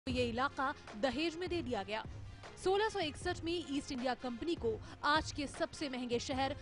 ये इलाका दहेज में दे दिया गया। 1661 में ईस्ट इंडिया कंपनी को आज के सबसे महंगे शहर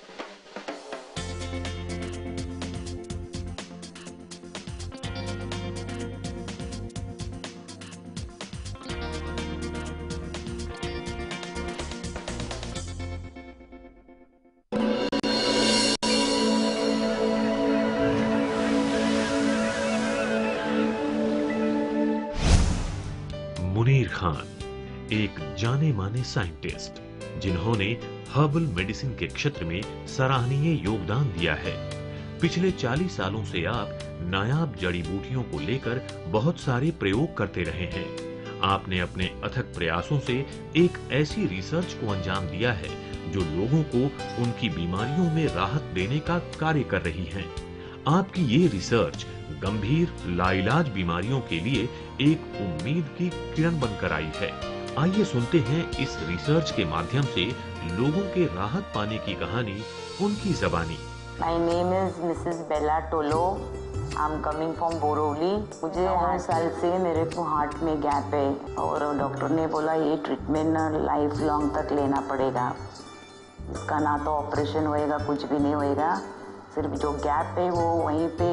मुनीर खान एक जाने माने साइंटिस्ट जिन्होंने हर्बल मेडिसिन के क्षेत्र में सराहनीय योगदान दिया है। पिछले 40 सालों से आप नायाब जड़ी बूटियों को लेकर बहुत सारे प्रयोग करते रहे हैं। आपने अपने अथक प्रयासों से एक ऐसी रिसर्च को अंजाम दिया है जो लोगों को उनकी बीमारियों में राहत देने का कार्य कर रही है। आपकी ये रिसर्च गंभीर लाइलाज बीमारियों के लिए एक उम्मीद की किरण बनकर आई है। आइए सुनते हैं इस रिसर्च के माध्यम से लोगों के राहत पाने की कहानी उनकी ज़बानी। My name is Mrs Bela Tolo. I am coming from Borivali. मुझे 8 साल से मेरे को हार्ट में गैप है और डॉक्टर ने बोला ये ट्रीटमेंट लाइफ लॉन्ग तक लेना पड़ेगा। इसका ना तो ऑपरेशन होएगा, कुछ भी नहीं होएगा, सिर्फ जो गैप है वो वहीं पे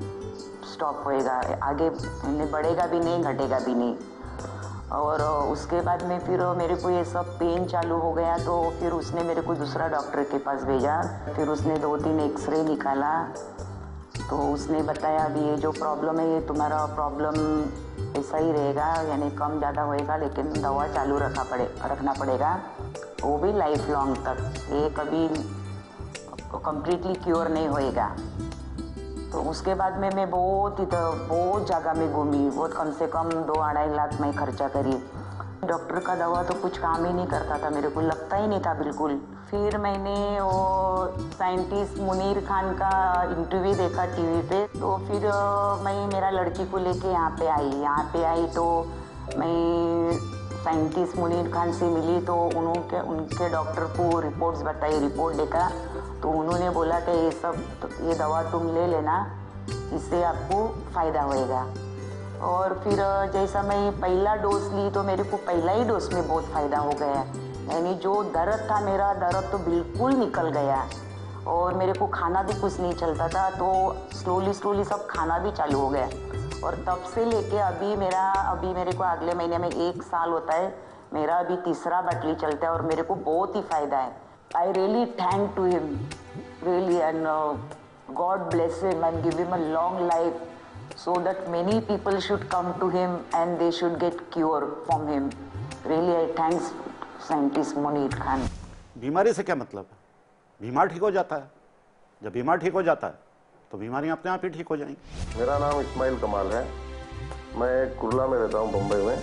स्टॉप होएगा, आगे बढ़ेगा भी नहीं, घटेगा भी नहीं। और उसके बाद में फिर मेरे को ये सब पेन चालू हो गया, तो फिर उसने मेरे को दूसरा डॉक्टर के पास भेजा। फिर उसने 2-3 एक्सरे निकाला, तो उसने बताया अभी ये जो प्रॉब्लम है ये तुम्हारा प्रॉब्लम ऐसा ही रहेगा, यानी कम ज़्यादा होएगा, लेकिन दवा चालू रखना पड़ेगा, वो भी लाइफ लॉन्ग तक। ये कभी कम्प्लीटली क्योर नहीं होएगा। तो उसके बाद में मैं बहुत जगह में घूमी, बहुत कम से कम 2-2.5 लाख मैं खर्चा करी। डॉक्टर का दवा तो कुछ काम ही नहीं करता था, मेरे को लगता ही नहीं था बिल्कुल। फिर मैंने वो साइंटिस्ट मुनीर खान का इंटरव्यू देखा टीवी पे, तो फिर मैं मेरा लड़की को लेके यहाँ पे आई तो मैं साइंटिस्ट मुनीर खान से मिली। तो उनके डॉक्टर को रिपोर्ट्स बताई, रिपोर्ट देखा, तो उन्होंने बोला कि ये दवा तुम ले लेना, इससे आपको फ़ायदा होएगा। और फिर जैसा मैं पहला डोज ली तो मेरे को पहला ही डोज में बहुत फ़ायदा हो गया, यानी जो दर्द था मेरा दर्द तो बिल्कुल निकल गया और मेरे को खाना भी कुछ नहीं चलता था, तो स्लोली सब खाना भी चालू हो गया। और तब से लेके अभी मेरे को अगले महीने में 1 साल होता है, मेरा अभी 3रा बाटली चलता है और मेरे को बहुत ही फ़ायदा है। I really thank to him really, and God bless him and give him a long life so that many people should come to him and they should get cure from him. Really, I thanks scientist Munir Khan. बीमारी से क्या मतलब है? बीमार ठीक हो जाता है। जब बीमार ठीक हो जाता है तो बीमारियां अपने आप ही ठीक हो जाएंगी। मेरा नाम इस्माइल कमाल है, मैं कुर्ला में रहता हूँ, बम्बई में।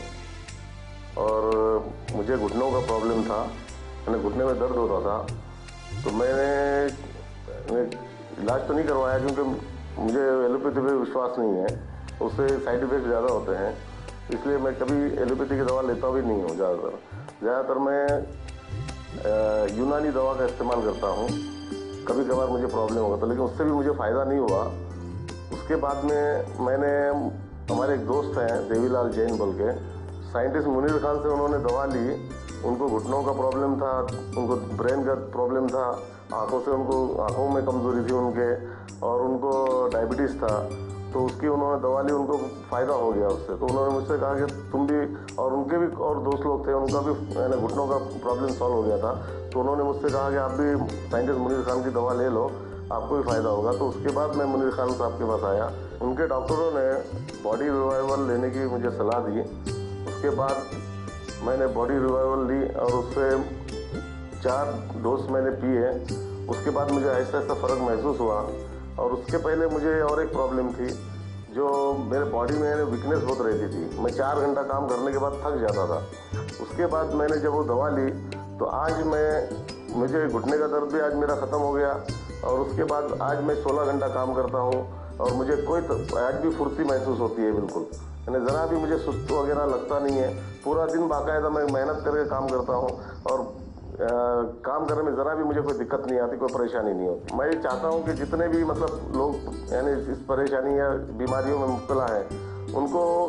और मुझे घुटनों का प्रॉब्लम था, मैंने घुटने में दर्द होता था, तो मैंने इलाज तो नहीं करवाया क्योंकि मुझे एलोपैथी पे विश्वास नहीं है, उससे साइड इफेक्ट ज़्यादा होते हैं, इसलिए मैं कभी एलोपैथी की दवा लेता भी नहीं हूँ। ज़्यादातर मैं यूनानी दवा का इस्तेमाल करता हूँ। कभी कभार मुझे प्रॉब्लम होगा था, लेकिन उससे भी मुझे फ़ायदा नहीं हुआ। उसके बाद में मैंने, हमारे एक दोस्त हैं देवीलाल जैन बोल के, साइंटिस्ट मुनीर खान से उन्होंने दवा ली। उनको घुटनों का प्रॉब्लम था, उनको ब्रेन का प्रॉब्लम था, आँखों में कमज़ोरी थी उनके, और उनको डायबिटीज़ था, तो उसकी उन्होंने दवा ली, उनको फ़ायदा हो गया उससे। तो उन्होंने मुझसे कहा कि तुम भी, और उनके भी और दोस्त लोग थे, उनका भी घुटनों का प्रॉब्लम सॉल्व हो गया था। तो उन्होंने मुझसे कहा कि आप भी साइंटिस्ट मुनीर खान की दवा ले लो, आपको भी फ़ायदा होगा। तो उसके बाद मैं मुनीर खान साहब के पास आया। उनके डॉक्टरों ने बॉडी रिवाइवल लेने की मुझे सलाह दी। उसके बाद मैंने बॉडी रिवाइवल ली और उससे 4 डोज मैंने पिए। उसके बाद मुझे ऐसा फ़र्क महसूस हुआ। और उसके पहले मुझे और एक प्रॉब्लम थी, जो मेरे बॉडी में वीकनेस बहुत रहती थी, मैं 4 घंटा काम करने के बाद थक जाता था। उसके बाद मैंने जब वो दवा ली तो आज मुझे घुटने का दर्द भी आज मेरा ख़त्म हो गया। और उसके बाद आज मैं 16 घंटा काम करता हूँ और मुझे आज भी फुर्ती महसूस होती है बिल्कुल, यानी ज़रा भी मुझे सुस्त वगैरह लगता नहीं है। पूरा दिन बाकायदा मैं मेहनत करके काम करता हूँ और काम करने में ज़रा भी मुझे कोई दिक्कत नहीं आती, कोई परेशानी नहीं होती। मैं चाहता हूँ कि जितने भी मतलब लोग यानी इस परेशानी या बीमारियों में मुब्तला हैं, उनको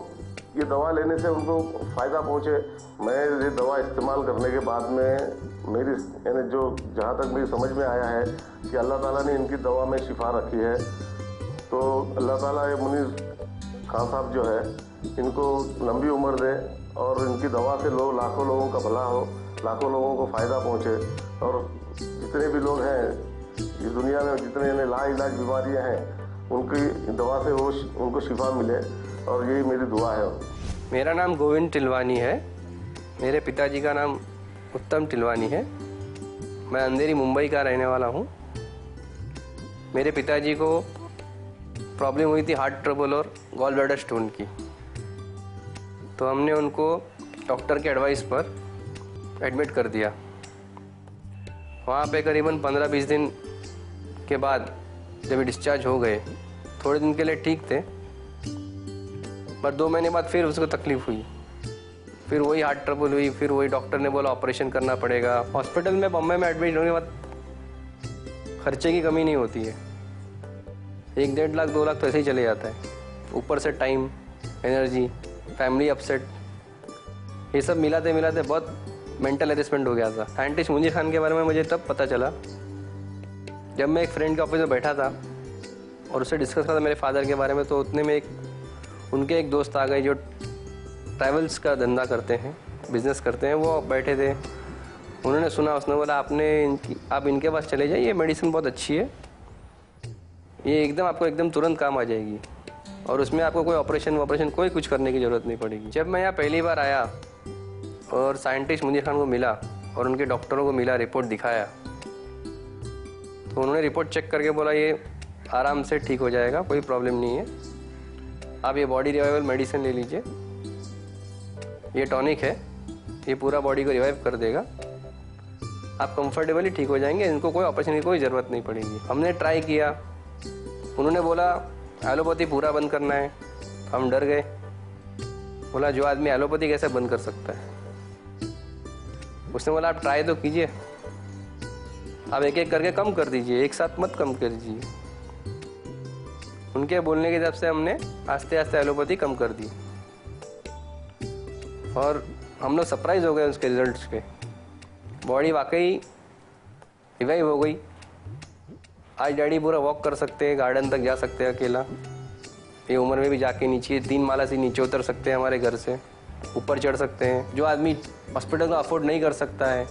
ये दवा लेने से उनको फ़ायदा पहुँचे। मैं ये दवा इस्तेमाल करने के बाद में मेरी यानी जो जहाँ तक मेरी समझ में आया है कि अल्लाह ताला ने इनकी दवा में शिफा रखी है। तो अल्लाह ताला ये मुनीर खान साहब जो है इनको लंबी उम्र दे और इनकी दवा से लाखों लोगों का भला हो, लाखों लोगों को फ़ायदा पहुँचे। और जितने भी लोग हैं इस दुनिया में, जितने लाइलाज बीमारियाँ हैं, उनकी दवा से वो उनको शिफा मिले और यही मेरी दुआ है। मेरा नाम गोविंद टिलवानी है। मेरे पिताजी का नाम उत्तम टिलवानी है। मैं अंधेरी मुंबई का रहने वाला हूँ। मेरे पिताजी को प्रॉब्लम हुई थी हार्ट ट्रबल और गॉल ब्लैडर स्टोन की। तो हमने उनको डॉक्टर के एडवाइस पर एडमिट कर दिया। वहाँ पे करीबन 15-20 दिन के बाद जब डिस्चार्ज हो गए, थोड़े दिन के लिए ठीक थे, पर 2 महीने बाद फिर उसको तकलीफ हुई, फिर वही हार्ट ट्रबल हुई, फिर वही डॉक्टर ने बोला ऑपरेशन करना पड़ेगा। हॉस्पिटल में बम्बई में एडमिट होने के बाद खर्चे की कमी नहीं होती है। 1-1.5 लाख 2 लाख तो ऐसे ही चले जाता है। ऊपर से टाइम, एनर्जी, फैमिली अपसेट, ये सब मिलाते मिलाते बहुत मेंटल हेरेसमेंट हो गया था। साइंटिस्ट मुनीर खान के बारे में मुझे तब पता चला जब मैं एक फ्रेंड के ऑफिस में बैठा था और उससे डिस्कस कर रहा था मेरे फादर के बारे में। तो उतने में उनके एक दोस्त आ गए जो ट्रैवल्स का धंधा करते हैं, बिजनेस करते हैं। वो बैठे थे, उन्होंने सुना, उसने बोला आप इनके पास चले जाइए, ये मेडिसिन बहुत अच्छी है, ये एकदम आपको एकदम तुरंत काम आ जाएगी और उसमें आपको कोई ऑपरेशन कोई कुछ करने की ज़रूरत नहीं पड़ेगी। जब मैं यहाँ पहली बार आया और साइंटिस्ट मुनीर खान को मिला और उनके डॉक्टरों को मिला, रिपोर्ट दिखाया, तो उन्होंने रिपोर्ट चेक करके बोला ये आराम से ठीक हो जाएगा, कोई प्रॉब्लम नहीं है, आप ये बॉडी रिवाइवल मेडिसिन ले लीजिए, ये टॉनिक है, ये पूरा बॉडी को रिवाइव कर देगा, आप कंफर्टेबली ठीक हो जाएंगे, इनको कोई ऑपरेशन की कोई ज़रूरत नहीं पड़ेगी। हमने ट्राई किया, उन्होंने बोला एलोपैथी पूरा बंद करना है। हम डर गए, बोला जो आदमी एलोपैथी कैसे बंद कर सकता है। उसने बोला आप ट्राई तो कीजिए, आप एक एक करके कम कर दीजिए, एक साथ मत कम कर दीजिए। उनके बोलने के हिसाब से हमने आस्ते आस्ते एलोपैथी कम कर दी और हम लोग सरप्राइज हो गए उसके रिजल्ट्स पे। बॉडी वाकई रिवाइव हो गई। आज डैडी पूरा वॉक कर सकते हैं, गार्डन तक जा सकते हैं अकेला, ये उम्र में भी जाके नीचे 3 माला से नीचे उतर सकते हैं, हमारे घर से ऊपर चढ़ सकते हैं। जो आदमी हॉस्पिटल का अफोर्ड नहीं कर सकता है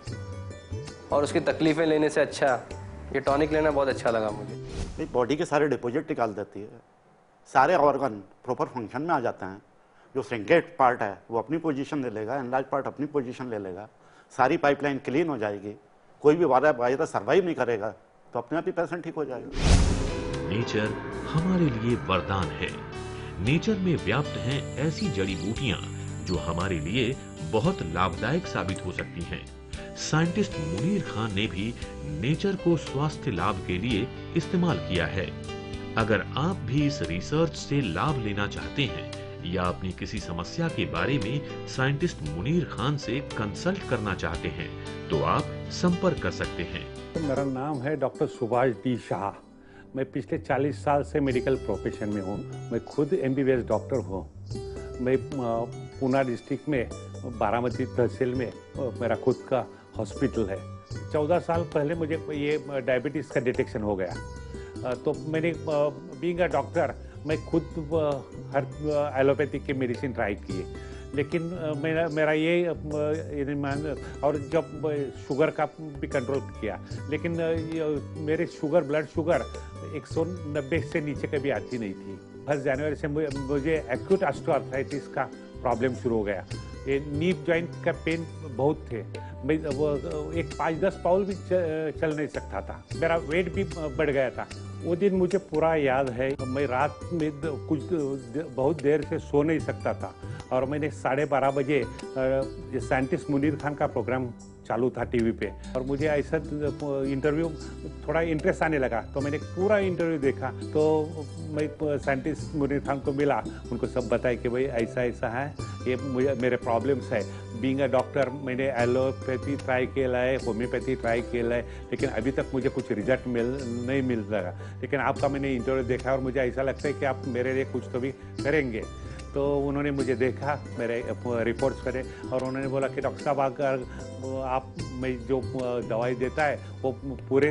और उसकी तकलीफ़ें लेने से अच्छा ये टॉनिक लेना बहुत अच्छा लगा मुझे। बॉडी के सारे डिपॉजिट निकाल देती है, सारे ऑर्गन प्रॉपर फंक्शन में आ जाते हैं। जो श्रिंकेट पार्ट है वो अपनी पोजीशन ले लेगा, एनलार्ज पार्ट अपनी पोजीशन ले लेगा, सारी पाइपलाइन क्लीन हो जाएगी, कोई भी वायरस सर्वाइव नहीं करेगा, तो अपने आप ही पेशेंट ठीक हो जाएगा। नेचर हमारे लिए वरदान है। नेचर में व्याप्त हैं ऐसी जड़ी बूटियां जो हमारे लिए बहुत लाभदायक साबित हो सकती हैं। साइंटिस्ट मुनीर खान ने भी नेचर को स्वास्थ्य लाभ के लिए इस्तेमाल किया है। अगर आप भी इस रिसर्च से लाभ लेना चाहते हैं या अपनी किसी समस्या के बारे में साइंटिस्ट मुनीर खान से कंसल्ट करना चाहते हैं तो आप संपर्क कर सकते हैं। मेरा नाम है डॉक्टर सुभाष डी शाह। मैं पिछले 40 साल से मेडिकल प्रोफेशन में हूँ। मैं खुद MBBS डॉक्टर हूँ। मैं पूना डिस्ट्रिक्ट में बारामती तहसील में मेरा खुद का हॉस्पिटल है। 14 साल पहले मुझे ये डायबिटीज़ का डिटेक्शन हो गया। तो मैंने बीइंग अ डॉक्टर मैं खुद हर एलोपैथिक की मेडिसिन ट्राई किए, लेकिन मेरा ये और जब शुगर का भी कंट्रोल किया, लेकिन मेरे ब्लड शुगर 190 से नीचे कभी आती नहीं थी। 1 जनवरी से मुझे एक्यूट ऑस्टियोआर्थराइटिस का प्रॉब्लम शुरू हो गया। ये नी जॉइंट का पेन बहुत थे। मैं एक 5-10 पाउल भी चल नहीं सकता था। मेरा वेट भी बढ़ गया था। वो दिन मुझे पूरा याद है। मैं रात में बहुत देर से सो नहीं सकता था और मैंने 12:30 बजे साइंटिस्ट मुनीर खान का प्रोग्राम चालू था टीवी पे और मुझे ऐसा इंटरव्यू थोड़ा इंटरेस्ट आने लगा, तो मैंने पूरा इंटरव्यू देखा। तो मैं साइंटिस्ट मुनीर खान को मिला, उनको सब बताया कि भाई ऐसा ऐसा है, ये मेरे प्रॉब्लम्स है। बीइंग अ डॉक्टर मैंने एलोपैथी ट्राई किया है, होम्योपैथी ट्राई किया है, लेकिन अभी तक मुझे कुछ रिजल्ट नहीं मिल रहा। लेकिन आपका मैंने इंटरव्यू देखा और मुझे ऐसा लगता है कि आप मेरे लिए कुछ तो भी करेंगे। तो उन्होंने मुझे देखा, मेरे रिपोर्ट्स करे, और उन्होंने बोला कि डॉक्टर साहब अगर आप मैं जो दवाई देता है वो पूरे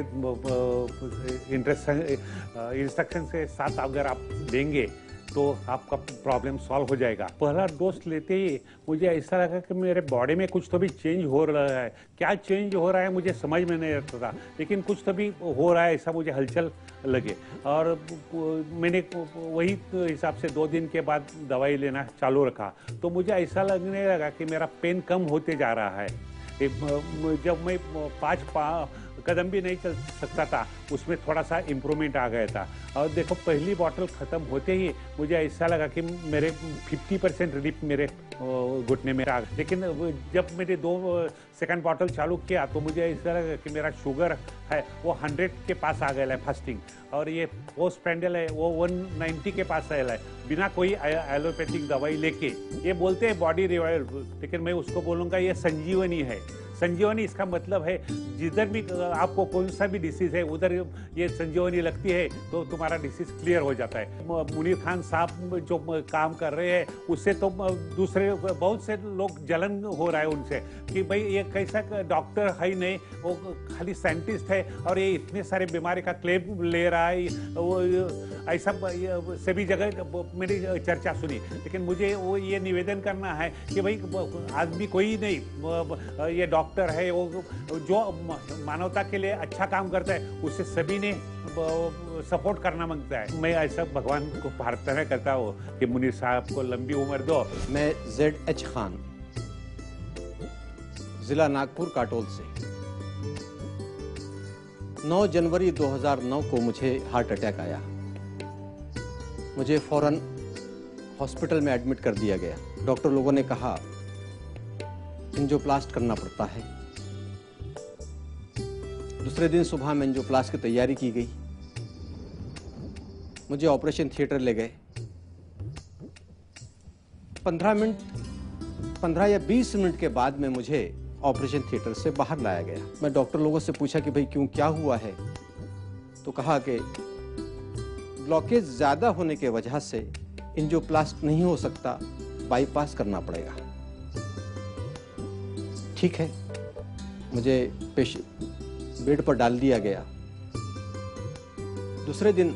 इंस्ट्रक्शन के साथ अगर आप देंगे तो आपका प्रॉब्लम सॉल्व हो जाएगा। पहला डोज लेते ही मुझे ऐसा लगा कि मेरे बॉडी में कुछ तो भी चेंज हो रहा है। क्या चेंज हो रहा है मुझे समझ में नहीं आता था, लेकिन कुछ तो भी हो रहा है ऐसा मुझे हलचल लगे। और मैंने वही हिसाब से 2 दिन के बाद दवाई लेना चालू रखा, तो मुझे ऐसा लगने लगा कि मेरा पेन कम होते जा रहा है। जब मैं 5 कदम भी नहीं चल सकता था, उसमें थोड़ा सा इम्प्रूवमेंट आ गया था। और देखो, पहली बॉटल ख़त्म होते ही मुझे ऐसा लगा कि मेरे 50% रिलीफ मेरे घुटने में आ गया। लेकिन जब मैंने 2 सेकंड बॉटल चालू किया तो मुझे ऐसा लगा कि मेरा शुगर है वो 100 के पास आ गया है फास्टिंग, और ये पोस्ट पेंडल है वो 190 के पास आया है, बिना कोई एलोपैथिक दवाई लेके। ये बोलते हैं बॉडी रिवाइव, लेकिन मैं उसको बोलूँगा ये संजीवनी है। संजीवनी इसका मतलब है जिधर भी आपको कौन सा भी डिसीज है उधर ये संजीवनी लगती है तो तुम्हारा डिसीज क्लियर हो जाता है। मुनीर खान साहब जो काम कर रहे हैं उससे तो दूसरे बहुत से लोग जलन हो रहा है उनसे कि भाई ये कैसा डॉक्टर है नहीं, वो खाली साइंटिस्ट है और ये इतने सारे बीमारी का क्लेम ले रहा है। वो ऐसा सभी जगह मेरी चर्चा सुनी, लेकिन मुझे वो ये निवेदन करना है कि भाई आदमी कोई नहीं, ये डॉक्टर है वो जो मानवता के लिए अच्छा काम करता है उससे सभी ने सपोर्ट करना मांगता है। मैं ऐसा भगवान को प्रार्थना करता हूँ कि मुनीर साहब को लंबी उम्र दो। मैं ZH खान, जिला नागपुर काटोल से। 9 जनवरी 2009 को मुझे हार्ट अटैक आया। मुझे फौरन हॉस्पिटल में एडमिट कर दिया गया। डॉक्टर लोगों ने कहा एंजियोप्लास्ट करना पड़ता है। दूसरे दिन सुबह में एंजियोप्लास्ट की तैयारी की गई। मुझे ऑपरेशन थिएटर ले गए। 15 या 20 मिनट के बाद में मुझे ऑपरेशन थिएटर से बाहर लाया गया। मैं डॉक्टर लोगों से पूछा कि भाई क्यों, क्या हुआ है? तो कहा कि ब्लॉकेज ज्यादा होने के वजह से एंजियोप्लास्ट नहीं हो सकता, बाईपास करना पड़ेगा। ठीक है, मुझे बेड पर डाल दिया गया। दूसरे दिन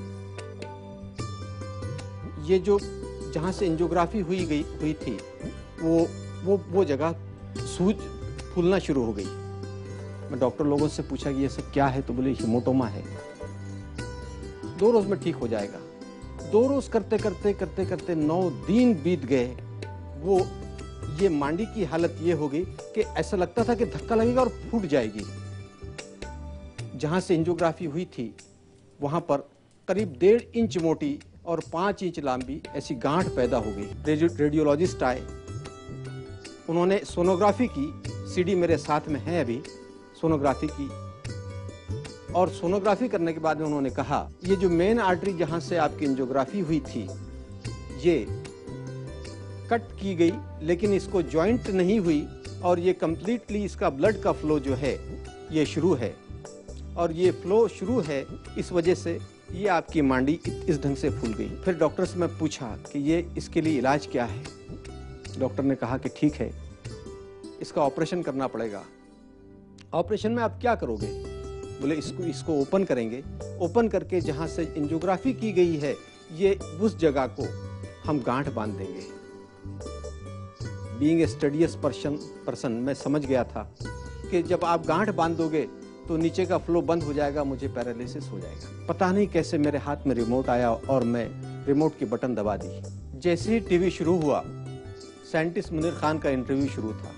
ये जो जहां से एंजियोग्राफी हुई थी वो जगह सूज फूलना शुरू हो गई। मैं डॉक्टर लोगों से पूछा कि ये सब क्या है, तो बोले हीमोटोमा है, 2 रोज में ठीक हो जाएगा। 2 रोज करते करते 9 दिन बीत गए। वो ये मांडी की हालत ये हो गई कि ऐसा लगता था कि धक्का लगेगा और फूट जाएगी। जहां से एंजियोग्राफी हुई थी वहां पर करीब 1.5 इंच मोटी और 5 इंच लंबी ऐसी गांठ पैदा हो गई। रेडियोलॉजिस्ट आए, उन्होंने सोनोग्राफी की, सीडी मेरे साथ में है अभी, सोनोग्राफी की। और सोनोग्राफी करने के बाद में उन्होंने कहा ये जो मेन आर्टरी जहां से आपकी एंजियोग्राफी हुई थी ये कट की गई, लेकिन इसको जॉइंट नहीं हुई और ये कंप्लीटली इसका ब्लड का फ्लो जो है ये शुरू है, और ये फ्लो शुरू है इस वजह से ये आपकी मांडी इस ढंग से फूल गई। फिर डॉक्टर से मैं पूछा कि ये इसके लिए इलाज क्या है। डॉक्टर ने कहा कि ठीक है, इसका ऑपरेशन करना पड़ेगा। ऑपरेशन में आप क्या करोगे? बोले इसको ओपन करेंगे। ओपन करके जहां से एंजियोग्राफी की गई है ये उस जगह को हम गांठ बांध देंगे। बीइंग ए स्टडीज पर्सन मैं समझ गया था कि जब आप गांठ बांध दोगे तो नीचे का फ्लो बंद हो जाएगा, मुझे पैरालिसिस हो जाएगा। पता नहीं कैसे मेरे हाथ में रिमोट आया और मैं रिमोट की बटन दबा दी। जैसे ही टीवी शुरू हुआ, साइंटिस्ट मुनीर खान का इंटरव्यू शुरू था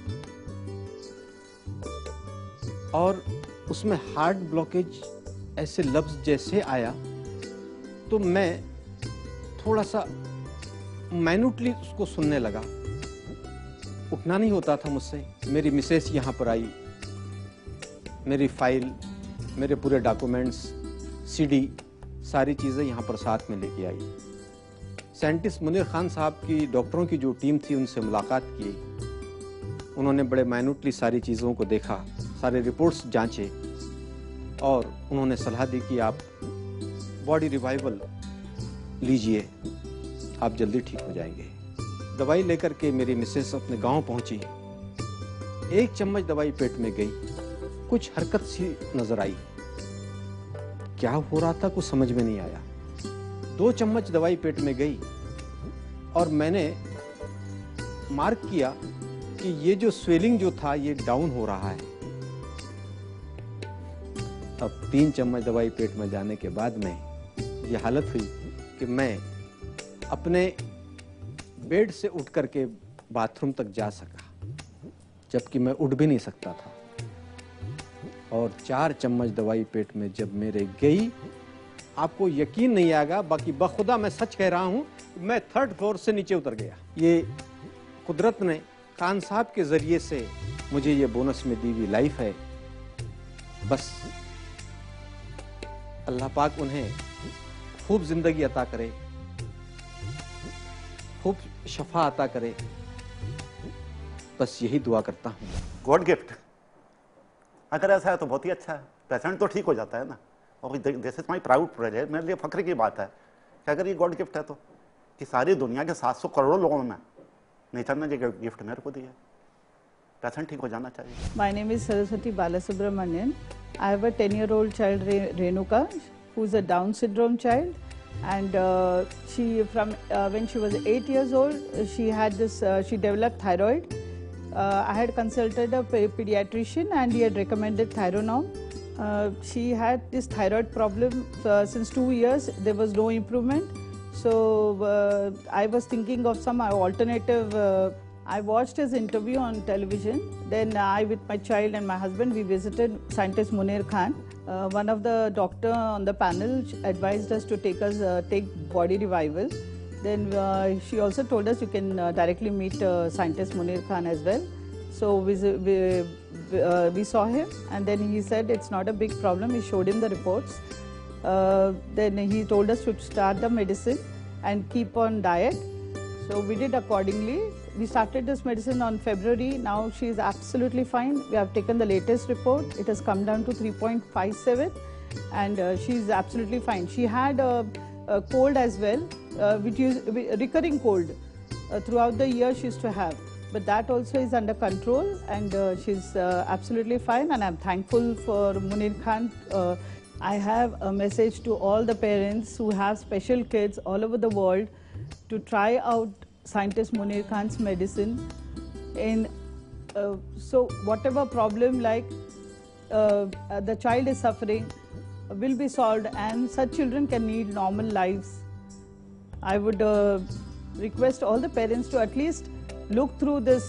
और उसमें हार्ट ब्लॉकेज ऐसे लफ्ज जैसे आया तो मैं थोड़ा सा माइन्यूटली उसको सुनने लगा। उठना नहीं होता था मुझसे। मेरी मिसेस यहाँ पर आई, मेरी फाइल, मेरे पूरे डॉक्यूमेंट्स, सीडी, सारी चीज़ें यहाँ पर साथ में लेके आई। साइंटिस्ट मुनीर खान साहब की, डॉक्टरों की जो टीम थी, उनसे मुलाकात की। उन्होंने बड़े माइन्यूटली सारी चीज़ों को देखा, सारे रिपोर्ट्स जांचे और उन्होंने सलाह दी कि आप बॉडी रिवाइवल लीजिए, आप जल्दी ठीक हो जाएंगे। दवाई लेकर के मेरी मिसेस अपने गांव पहुंची। 1 चम्मच दवाई पेट में गई, कुछ हरकत सी नजर आई। क्या हो रहा था कुछ समझ में नहीं आया। 2 चम्मच दवाई पेट में गई और मैंने मार्क किया कि ये जो स्वेलिंग जो था ये डाउन हो रहा है। अब 3 चम्मच दवाई पेट में जाने के बाद में ये हालत हुई कि मैं अपने बेड से उठ करके बाथरूम तक जा सका, जबकि मैं उठ भी नहीं सकता था। और 4 चम्मच दवाई पेट में जब मेरे गई, आपको यकीन नहीं आएगा, बाकी बखुदा मैं सच कह रहा हूं, मैं 3rd फ्लोर से नीचे उतर गया। ये कुदरत ने खान साहब के जरिए से मुझे ये बोनस में दी हुई लाइफ है। बस अल्लाह पाक उन्हें खूब जिंदगी अता करे, खूब शफा अता करे, बस यही दुआ करता हूँ। गॉड गिफ्ट, अगर ऐसा है तो बहुत ही अच्छा है। पेशेंट तो ठीक हो जाता है ना। और this is my proud project, मेरे लिए फख्र की बात है कि अगर ये गॉड गिफ्ट है तो कि सारी दुनिया के 700 करोड़ लोगों में नेचर ने ये गिफ्ट मेरे को दिया। पेशेंट ठीक हो जाना चाहिए। My name is Saraswati Balasubramanian. I have a 10-year-old child, Renuka, who is a Down syndrome child. And when she was 8 years old, she had this, she developed thyroid. I had consulted a pediatrician and he had recommended Thyronorm. She had this thyroid problem since 2 years. There was no improvement. So I was thinking of some alternative. I watched his interview on television. Then I, with my child and my husband, we visited scientist Munir Khan. One of the doctor on the panel advised us to take Body Revival. Then she also told us you can directly meet scientist Munir Khan as well. So we saw him, and then he said it's not a big problem. He showed him the reports. Then he told us to start the medicine and keep on diet. So we did accordingly. We started this medicine on February. Now she is absolutely fine. We have taken the latest report. It has come down to 3.57 and she is absolutely fine. She had a cold as well, which is recurring cold. Throughout the year she used to have. But that also is under control and she's absolutely fine, and I'm thankful for Munir Khan. I have a message to all the parents who have special kids all over the world to try out scientist Munir Khan's medicine. So whatever problem like the child is suffering will be solved, and such children can lead normal lives. I would request all the parents to at least look through this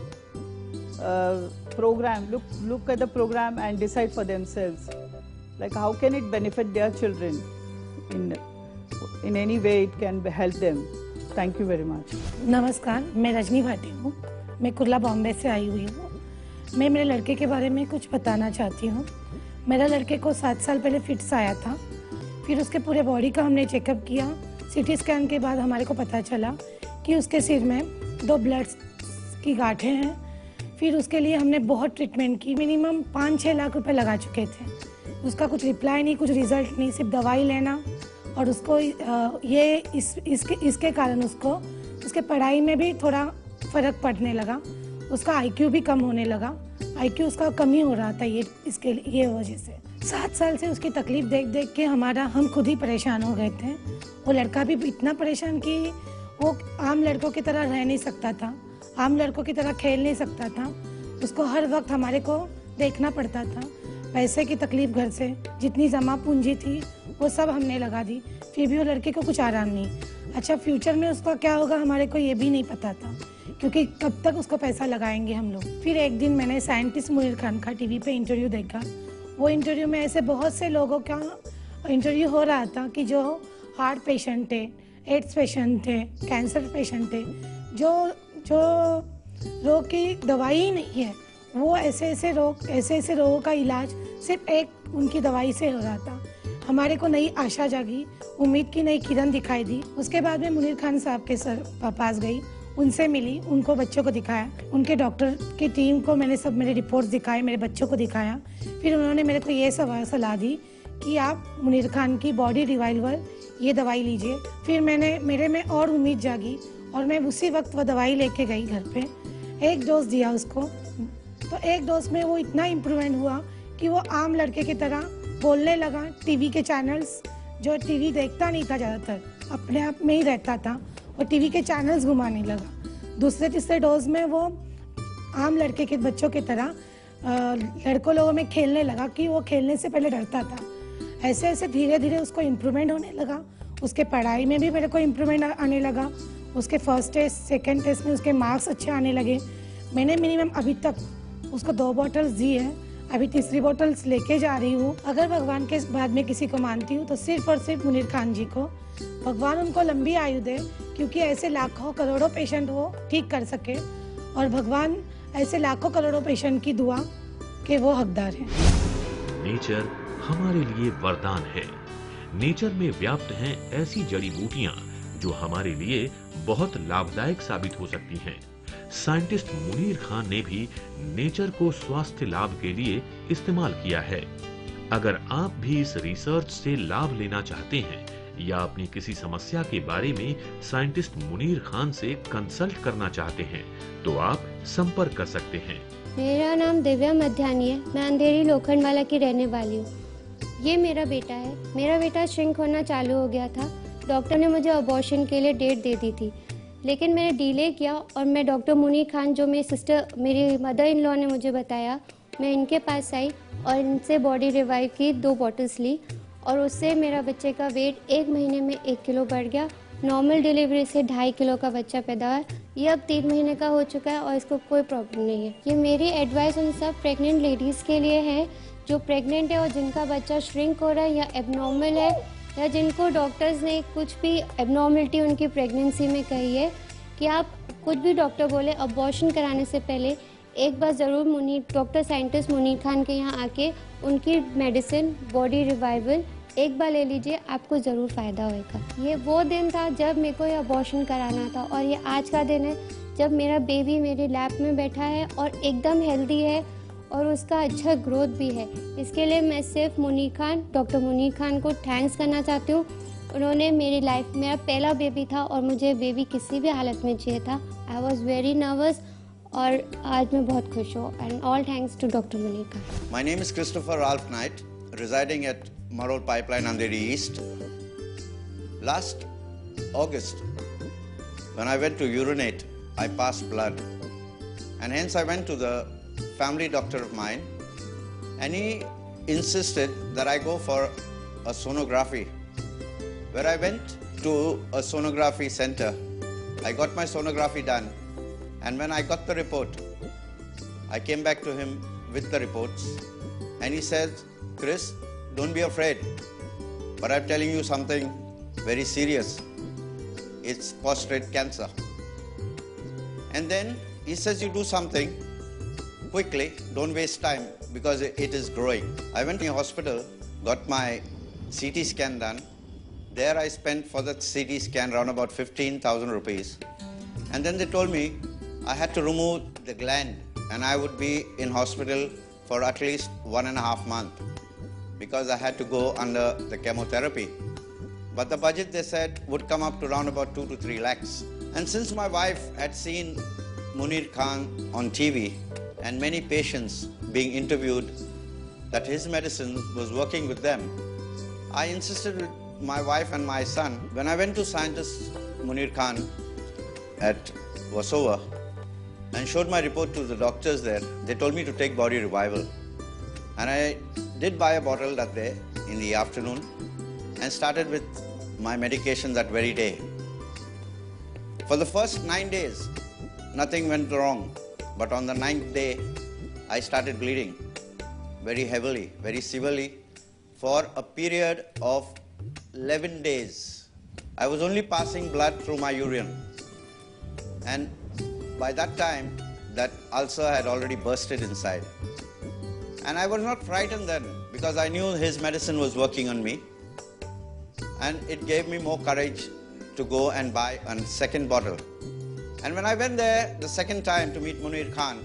program, look at the program and decide for themselves, like how can it benefit their children, in any way it can help them. Thank you very much. नमस्कार, मैं रजनी भाटी हूँ। मैं कुर्ला बॉम्बे से आई हुई हूँ। मैं मेरे लड़के के बारे में कुछ बताना चाहती हूँ। मेरा लड़के को 7 साल पहले फिट्स आया था। फिर उसके पूरे बॉडी का हमने चेकअप किया। सीटी स्कैन के बाद हमारे को पता चला कि उसके सिर में 2 ब्लड की गांठें हैं। फिर उसके लिए हमने बहुत ट्रीटमेंट की, मिनिमम 5-6 लाख रुपए लगा चुके थे। उसका कुछ रिप्लाई नहीं, कुछ रिजल्ट नहीं, सिर्फ दवाई लेना। और उसको इसके कारण उसको उसके पढ़ाई में भी थोड़ा फ़र्क पड़ने लगा। उसका आईक्यू भी कम होने लगा। आईक्यू उसका कमी हो रहा था ये वजह से। 7 साल से उसकी तकलीफ देख के हम खुद ही परेशान हो गए थे। वो लड़का भी इतना परेशान कि वो आम लड़कों की तरह रह नहीं सकता था, आम लड़कों की तरह खेल नहीं सकता था। उसको हर वक्त हमारे को देखना पड़ता था। पैसे की तकलीफ, घर से जितनी जमा पूंजी थी वो सब हमने लगा दी, फिर भी वो लड़के को कुछ आराम नहीं। अच्छा, फ्यूचर में उसका क्या होगा हमारे को ये भी नहीं पता था, क्योंकि कब तक उसको पैसा लगाएंगे हम लोग। फिर एक दिन मैंने साइंटिस्ट मुनीर खान का टीवी पे इंटरव्यू देखा। वो इंटरव्यू में ऐसे बहुत से लोगों का इंटरव्यू हो रहा था कि जो हार्ट पेशेंट थे, एड्स पेशेंट थे, कैंसर पेशेंट थे, जो रोग की दवाई ही नहीं है, वो ऐसे रोगों का इलाज सिर्फ एक उनकी दवाई से हो रहा था। हमारे को नई आशा जागी, उम्मीद की नई किरण दिखाई दी। उसके बाद मैं मुनीर खान साहब के पास गई, उनसे मिली, उनको बच्चों को दिखाया, उनके डॉक्टर की टीम को मैंने सब मेरे रिपोर्ट्स दिखाए, मेरे बच्चों को दिखाया। फिर उन्होंने मेरे को ये सलाह दी कि आप मुनीर खान की बॉडी रिवाइवल ये दवाई लीजिए। फिर मेरे में और उम्मीद जागी और मैं उसी वक्त वो दवाई लेके गई घर पे, एक डोज दिया उसको, तो एक डोज में वो इतना इम्प्रूवमेंट हुआ कि वो आम लड़के की तरह बोलने लगा। टीवी के चैनल्स, जो टीवी देखता नहीं था ज़्यादातर, अपने आप में ही रहता था, वो टीवी के चैनल्स घुमाने लगा। दूसरे तीसरे डोज में वो आम लड़के के बच्चों की तरह लड़कों लोगों में खेलने लगा कि वो खेलने से पहले डरता था। ऐसे ऐसे धीरे धीरे उसको इम्प्रूवमेंट होने लगा। उसके पढ़ाई में भी मेरे को इम्प्रूवमेंट आने लगा। उसके फर्स्ट टेस्ट, सेकंड टेस्ट में उसके मार्क्स अच्छे आने लगे। मैंने मिनिमम अभी तक उसको 2 बॉटल्स दी है, अभी तीसरी बॉटल्स लेके जा रही हूँ। अगर भगवान के बाद में किसी को मानती हूँ तो सिर्फ और सिर्फ मुनीर खान जी को। भगवान उनको लंबी आयु दे, क्योंकि ऐसे लाखों करोड़ों पेशेंट वो ठीक कर सके, और भगवान ऐसे लाखों करोड़ों पेशेंट की दुआ के वो हकदार हैं। नेचर हमारे लिए वरदान है। नेचर में व्याप्त हैं ऐसी जड़ी बूटियां जो हमारे लिए बहुत लाभदायक साबित हो सकती हैं। साइंटिस्ट मुनीर खान ने भी नेचर को स्वास्थ्य लाभ के लिए इस्तेमाल किया है। अगर आप भी इस रिसर्च से लाभ लेना चाहते हैं या अपनी किसी समस्या के बारे में साइंटिस्ट मुनीर खान से कंसल्ट करना चाहते हैं तो आप संपर्क कर सकते हैं। मेरा नाम दिव्या मध्यानी है। मैं अंधेरी लोखंडवाला की रहने वाली हूँ। ये मेरा बेटा है। मेरा बेटा श्रिंक होना चालू हो गया था। डॉक्टर ने मुझे अबॉर्शन के लिए डेट दे दी थी, लेकिन मैंने डिले किया और मैं डॉक्टर मुनीर खान, जो मेरी मदर इन लॉ ने मुझे बताया, मैं इनके पास आई और इनसे बॉडी रिवाइव की 2 बॉटल्स ली, और उससे मेरा बच्चे का वेट 1 महीने में 1 किलो बढ़ गया। नॉर्मल डिलीवरी से 2.5 किलो का बच्चा पैदा हुआ। ये अब 3 महीने का हो चुका है और इसको कोई प्रॉब्लम नहीं है। ये मेरी एडवाइस उन सब प्रेग्नेंट लेडीज़ के लिए है जो प्रेग्नेंट है और जिनका बच्चा श्रिंक हो रहा है या एबनॉर्मल है, या जिनको डॉक्टर्स ने कुछ भी एबनॉर्मलिटी उनकी प्रेगनेंसी में कही है, कि आप कुछ भी डॉक्टर बोले अबॉर्शन कराने से पहले एक बार ज़रूर डॉक्टर साइंटिस्ट मुनीर खान के यहाँ आके उनकी मेडिसिन बॉडी रिवाइवल एक बार ले लीजिए, आपको ज़रूर फ़ायदा होगा। ये वो दिन था जब मेरे को ये अबॉर्शन कराना था, और ये आज का दिन है जब मेरा बेबी मेरे लैब में बैठा है और एकदम हेल्दी है और उसका अच्छा ग्रोथ भी है। इसके लिए मैं सिर्फ डॉक्टर मुनीर खान को थैंक्स करना चाहती हूँ। उन्होंने मेरी लाइफ, मेरा पहला बेबी था और मुझे बेबी किसी भी हालत में चाहिए था। आई वॉज वेरी नर्वस और आज मैं बहुत खुश हूँ। And all thanks to doctor Munir Khan. My name is Christopher Ralph Knight, residing at Marol Pipeline, Andheri East. Last August, when I went to urinate, I passed blood, and hence I went to the family doctor of mine, and he insisted that I go for a sonography, where I went to a sonography center. I got my sonography done, and when I got the report, I came back to him with the reports, and he said, Chris, don't be afraid, but I'm telling you something very serious. It's prostate cancer. And then he says you do something quickly, don't waste time because it is growing. I went to the hospital, got my CT scan done. There I spent for the CT scan around about 15,000 rupees. And then they told me I had to remove the gland and I would be in hospital for at least 1.5 months. Because I had to go under the chemotherapy. But the budget, they said, would come up to around about 2 to 3 lakhs. And since my wife had seen Munir Khan on TV and many patients being interviewed that his medicine was working with them, I insisted with my wife and my son. When I went to scientist Munir Khan at Warsaw and showed my report to the doctors there, they told me to take body revival. And I did buy a bottle that day in the afternoon and started with my medication that very day. For the first 9 days, nothing went wrong. But on the 9th day, I started bleeding very heavily, very severely for a period of 11 days. I was only passing blood through my urine. And by that time, that ulcer had already bursted inside. And I was not frightened then because I knew his medicine was working on me. And it gave me more courage to go and buy a second bottle. And when I went there the second time to meet Munir Khan,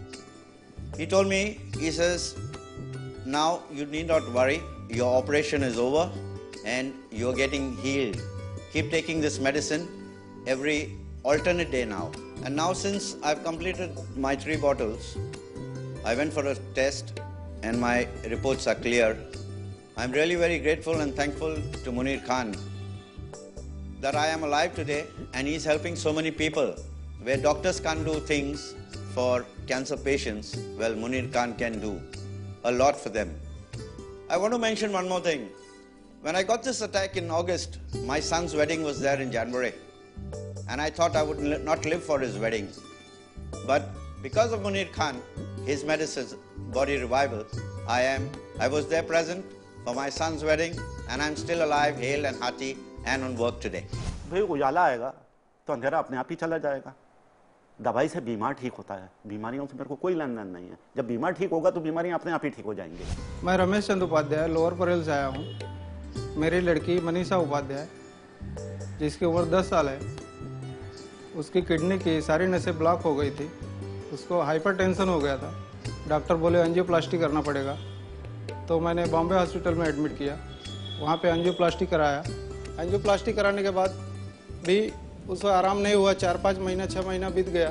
he told me, he says, now you need not worry, your operation is over and you're getting healed. Keep taking this medicine every alternate day now. And now since I've completed my 3 bottles, I went for a test and my reports are clear. I'm really very grateful and thankful to Munir Khan that I am alive today and he's helping so many people. Where doctors can't do things for cancer patients, well, Munir Khan can do a lot for them. I want to mention one more thing. When I got this attack in August, my son's wedding was there in January. And I thought I would not live for his wedding. But because of Munir Khan, his medicines, Body Revival, I was there present for my son's wedding and I'm still alive, hale and hearty and on work today. भाई उजाला आएगा तो अंधेरा अपने आप ही चला जाएगा। दवाई से बीमार ठीक होता है, बीमारियों से मेरे को कोई लेन देन नहीं है। जब बीमार ठीक होगा तो बीमारियां अपने आप ही ठीक हो जाएंगी। मैं रमेश चंद उपाध्याय लोअर परेल से आया हूँ। मेरी लड़की मनीषा उपाध्याय जिसकी उम्र 10 साल है, उसकी किडनी की सारी नसें ब्लॉक हो गई थी, उसको हाइपरटेंशन हो गया था। डॉक्टर बोले एंजियोप्लास्टी करना पड़ेगा, तो मैंने बॉम्बे हॉस्पिटल में एडमिट किया। वहाँ पे एंजियोप्लास्टी कराया। एंजियोप्लास्टी कराने के बाद भी उसको आराम नहीं हुआ। 4-5 महीना 6 महीना बीत गया।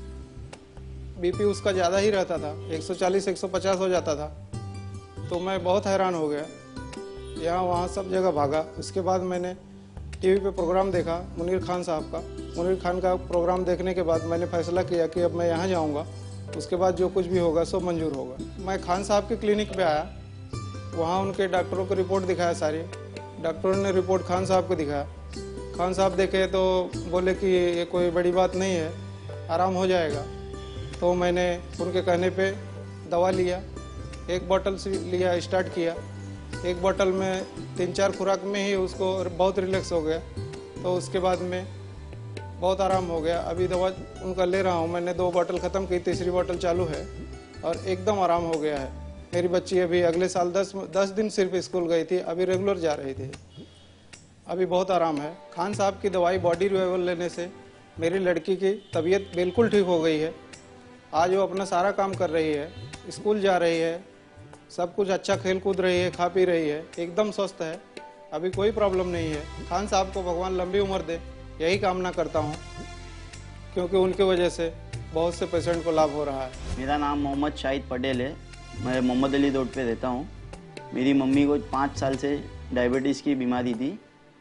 बीपी उसका ज़्यादा ही रहता था, 140-150 हो जाता था। तो मैं बहुत हैरान हो गया, यहाँ वहाँ सब जगह भागा। उसके बाद मैंने टीवी पे प्रोग्राम देखा मुनीर खान साहब का। मुनीर खान का प्रोग्राम देखने के बाद मैंने फैसला किया कि अब मैं यहाँ जाऊँगा, उसके बाद जो कुछ भी होगा सब मंजूर होगा। मैं खान साहब के क्लिनिक पे आया, वहाँ उनके डॉक्टरों को रिपोर्ट दिखाया सारी। डॉक्टरों ने रिपोर्ट खान साहब को दिखाया। खान साहब देखे तो बोले कि ये कोई बड़ी बात नहीं है, आराम हो जाएगा। तो मैंने उनके कहने पे दवा लिया, 1 बॉटल लिया, स्टार्ट किया। 1 बॉटल में 3-4 खुराक में ही उसको बहुत रिलैक्स हो गया। तो उसके बाद में बहुत आराम हो गया। अभी दवा उनका ले रहा हूँ, मैंने 2 बॉटल ख़त्म की, तीसरी बॉटल चालू है और एकदम आराम हो गया है। मेरी बच्ची अभी अगले साल 10 दिन सिर्फ स्कूल गई थी, अभी रेगुलर जा रही थी। अभी बहुत आराम है। खान साहब की दवाई बॉडी रिवाइवल लेने से मेरी लड़की की तबीयत बिल्कुल ठीक हो गई है। आज वो अपना सारा काम कर रही है, स्कूल जा रही है, सब कुछ अच्छा खेल कूद रही है, खा पी रही है, एकदम स्वस्थ है। अभी कोई प्रॉब्लम नहीं है। खान साहब को भगवान लंबी उम्र दे, यही कामना करता हूँ, क्योंकि उनकी वजह से बहुत से पेशेंट को लाभ हो रहा है। मेरा नाम मोहम्मद शाहिद पटेल है, मैं मोहम्मद अली रोड पे रहता हूँ। मेरी मम्मी को 5 साल से डायबिटीज़ की बीमारी थी।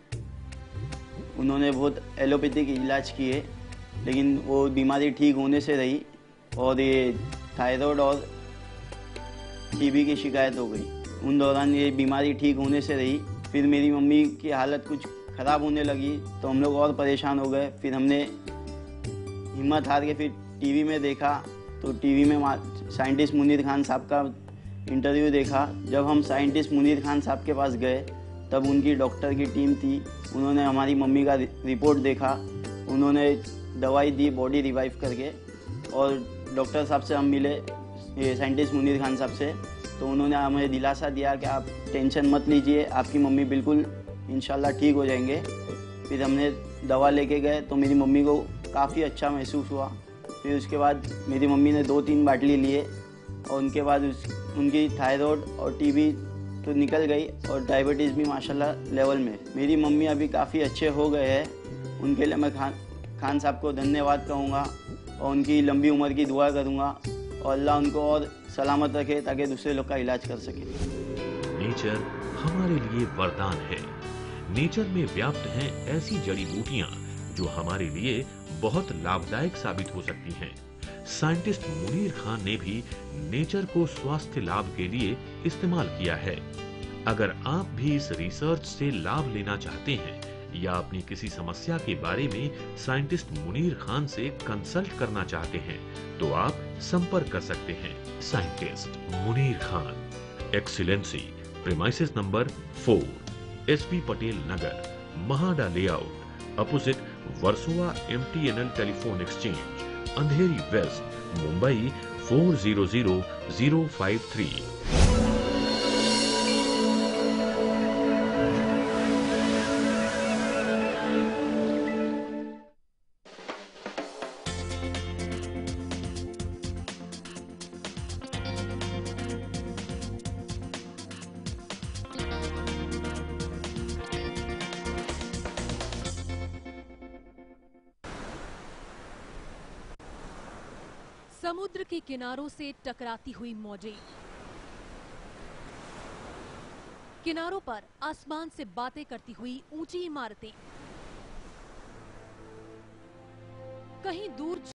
उन्होंने बहुत एलोपैथिक इलाज किए, लेकिन वो बीमारी ठीक होने से रही और ये थायराइड और टीबी की शिकायत हो गई। उन दौरान ये बीमारी ठीक होने से रही। फिर मेरी मम्मी की हालत कुछ ख़राब होने लगी तो हम लोग और परेशान हो गए। फिर हमने हिम्मत हार के फिर टीवी में देखा, तो टीवी में साइंटिस्ट मुनीर खान साहब का इंटरव्यू देखा। जब हम साइंटिस्ट मुनीर खान साहब के पास गए तब उनकी डॉक्टर की टीम थी, उन्होंने हमारी मम्मी का रिपोर्ट देखा, उन्होंने दवाई दी बॉडी रिवाइव करके। और डॉक्टर साहब से हम मिले, ये साइंटिस्ट मुनीर खान साहब से, तो उन्होंने हमें दिलासा दिया कि आप टेंशन मत लीजिए, आपकी मम्मी बिल्कुल इंशाल्लाह ठीक हो जाएंगे। फिर हमने दवा लेके गए तो मेरी मम्मी को काफ़ी अच्छा महसूस हुआ। फिर उसके बाद मेरी मम्मी ने 2-3 बाटली लिए और उनके बाद उनकी थायराइड और टीबी तो निकल गई और डायबिटीज़ भी माशाल्लाह लेवल में। मेरी मम्मी अभी काफ़ी अच्छे हो गए हैं। उनके लिए मैं खान साहब को धन्यवाद कहूँगा और उनकी लंबी उम्र की दुआ करूँगा और अल्लाह उनको और सलामत रखे ताकि दूसरे लोग का इलाज कर सके। नेचर हमारे लिए वरदान है। नेचर में व्याप्त हैं ऐसी जड़ी बूटियां जो हमारे लिए बहुत लाभदायक साबित हो सकती हैं। साइंटिस्ट मुनीर खान ने भी नेचर को स्वास्थ्य लाभ के लिए इस्तेमाल किया है। अगर आप भी इस रिसर्च से लाभ लेना चाहते हैं या अपनी किसी समस्या के बारे में साइंटिस्ट मुनीर खान से कंसल्ट करना चाहते हैं तो आप संपर्क कर सकते हैं। Scientist Munir Khan, excellency, premises number 4, SP Patel Nagar, MHADA layout, opposite Versova MTNL telephone exchange, Andheri west, Mumbai 400053। समुद्र के किनारों से टकराती हुई मौजें, किनारों पर आसमान से बातें करती हुई ऊंची इमारतें, कहीं दूर